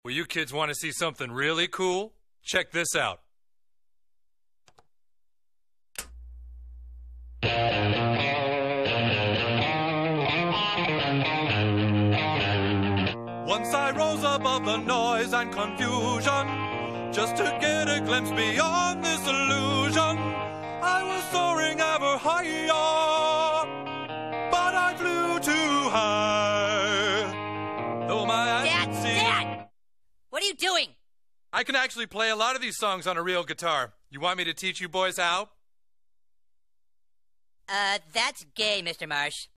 Well, you kids want to see something really cool? Check this out. Once I rose above the noise and confusion, just to get a glimpse beyond this illusion. I was soaring ever higher, but I flew too high. Though my eyes could see... Dad! What are you doing? I can actually play a lot of these songs on a real guitar. You want me to teach you boys how? That's gay, Mr. Marsh.